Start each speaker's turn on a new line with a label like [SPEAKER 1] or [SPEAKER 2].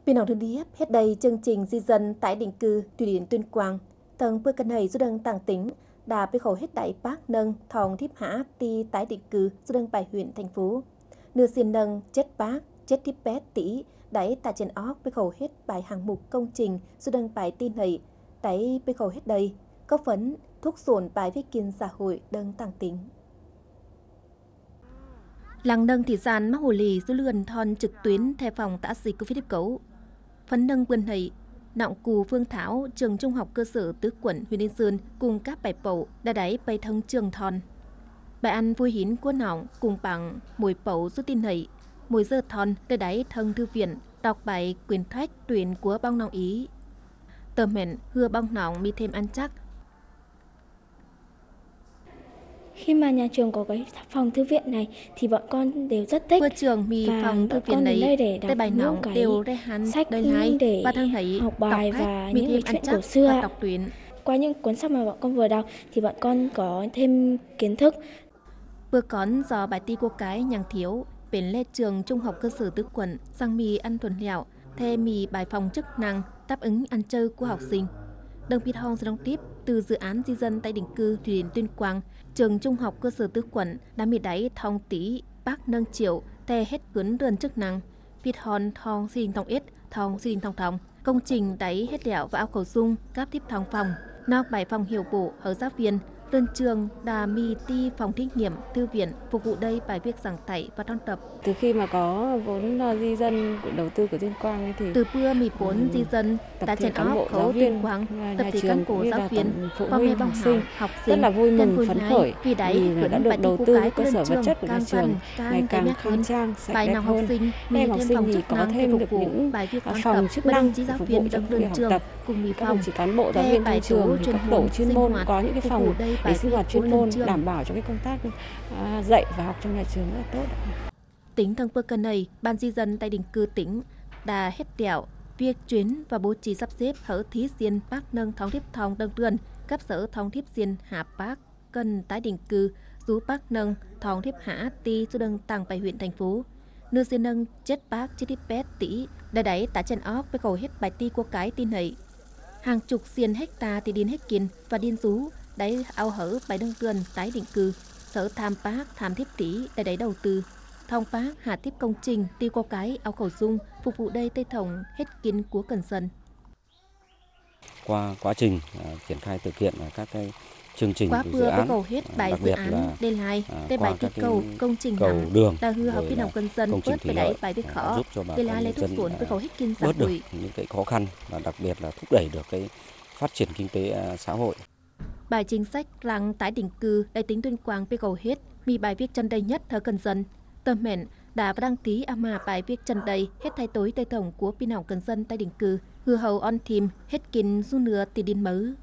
[SPEAKER 1] Vì nòng thứ điếp hết đây chương trình di dân tái định cư thủy điện Tuyên Quang, tầng bữa cân này do đơn tàng tính đã bị khẩu hết đại bác nâng thòng thiếp hã ti tái định cư do đơn bài huyện thành phố. Nửa xin nâng chết bác, chết thiếp bé tỷ đáy tại trên óc bị khẩu hết bài hàng mục công trình do đơn bài tin này đáy bị khẩu hết đây, có phấn thúc dồn bài viết kiên xã hội đơn tàng tính. Làng nâng thị sản mắc hồ lì do lươn thon trực tuyến theo phòng tả dịch Covid-19. Phấn nâng vườn hầy, nọng cù Phương Thảo, trường trung học cơ sở Tứ Quận, huyện Yên Sơn cùng các bài bầu đã đáy bài thông trường thon. Bài ăn vui hín của nọng cùng bằng mùi bầu rút tin hầy, mùi dơ thon đã đáy thân thư viện, đọc bài quyền thoách tuyển của bong nọng ý. Tờ mệnh hưa bong nọng mi thêm ăn chắc.
[SPEAKER 2] Khi mà nhà trường có cái phòng thư viện này thì bọn con đều rất thích.
[SPEAKER 1] Vừa trường mì phòng thư viện này tới bài nóng đều đây hắn
[SPEAKER 2] sách
[SPEAKER 1] đời lái
[SPEAKER 2] để
[SPEAKER 1] và thằng thấy
[SPEAKER 2] học bài
[SPEAKER 1] đọc
[SPEAKER 2] và
[SPEAKER 1] mì
[SPEAKER 2] những
[SPEAKER 1] thêm
[SPEAKER 2] cái
[SPEAKER 1] ăn
[SPEAKER 2] chuyện của
[SPEAKER 1] chắc
[SPEAKER 2] xưa.
[SPEAKER 1] và đọc tuyển.
[SPEAKER 2] Qua những cuốn sách mà bọn con vừa đọc thì bọn con có thêm kiến thức.
[SPEAKER 1] Vừa con do bài ti cô cái nhàng thiếu bến lê trường trung học cơ sở Tứ Quận sang mì ăn thuần lẹo theo mì bài phòng chức năng đáp ứng ăn chơi của học sinh. Đồng Pít Hong sẽ đóng tiếp từ dự án di dân tái định cư thủy điện Tuyên Quang, trường trung học cơ sở Tứ Quận đã mì đáy thong tí bác nâng triệu theo hết cuốn đơn chức năng Pít Hong thong xì đình thong ít thong xì đình thong thong công trình đáy hết lẹo và áo khẩu dung cáp tiếp thong phòng nóc bài phòng hiệu bộ ở giáo viên đơn trường đà mì ti phòng thí nghiệm thư viện phục vụ đây bài viết giảng dạy và đón tập.
[SPEAKER 3] Từ khi mà có vốn di dân của đầu tư của Tuyên Quang thì
[SPEAKER 1] từ bữa mì vốn di dân đã trên óc khấu Tuyên Quang tập thể cán bộ giáo viênพ่อแม่bong học sinh
[SPEAKER 3] rất là vui mừng phấn khởi
[SPEAKER 1] vì đấy
[SPEAKER 3] đã được đầu tư cơ sở vật chất của nhà trường ngày càng khang trang sạch đẹp hơn. Các em học sinh thì có thêm được những phòng chức năng phục vụ cho việc học tập. Các đồng chí cán bộ giáo viên trong trường thì các tổ chuyên môn có những cái phòng để sinh hoạt chuyên môn đảm bảo cho cái công tác dạy và học trong nhà trường rất là tốt.
[SPEAKER 1] Tính thân bữa cân này, ban di dân tái định cư tỉnh đã hết đẻo việc chuyến và bố trí sắp xếp hở thí diên bác nâng thong thiếp thong đơn vườn cấp sở thong thiếp diên hạ bác cần tái định cư rú bác nâng thong thiếp hạ ti cho đơn tăng bài huyện thành phố nư diên nâng chết bác chết thiếp bé tỷ đã đáy tại trên óc với cầu hết bài ti của cái tin này hàng chục diên hecta thì điên hết kiên và điên rú đáy ao hở bài đơn vườn tái định cư sở tham bác tham thiếp tỷ để đáy đầu tư thong bác hạ tiếp công trình tiêu có cái áo khẩu dung phục vụ đây tây thổng hết kín của cần dân.
[SPEAKER 4] Qua quá trình triển khai thực hiện các cái chương trình
[SPEAKER 1] quá
[SPEAKER 4] dự án,
[SPEAKER 1] cầu hết bài dự án đây hai đây bài thi cầu công trình
[SPEAKER 4] cầu đường
[SPEAKER 1] đã hư học viên học cần dân bớt về đáy bài viết khó đây là lấy thuốc cuốn với cầu hết kiên xã
[SPEAKER 4] được
[SPEAKER 1] hội
[SPEAKER 4] những cái khó khăn và đặc biệt là thúc đẩy được cái phát triển kinh tế xã hội.
[SPEAKER 1] Bài chính sách làng tái định cư đại tính Tuyên Quang với cầu hết mi bài viết chân đây nhất thờ cần dân tờ mệnh đã đăng ký ama bài viết chân đây hết thay tối tây tổng của pin học cần dân tái định cư hư hầu on team hết kín du nửa tỷ điên mới